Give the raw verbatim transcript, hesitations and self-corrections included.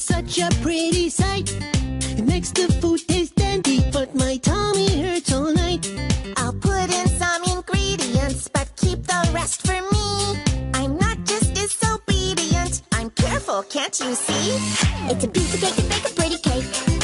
such a pretty sight. It makes the food taste dandy, but my tummy hurts all night. I'll put in some ingredients, but keep the rest for me. I'm not just disobedient, I'm careful, can't you see? It's a piece of cake to bake a pretty cake.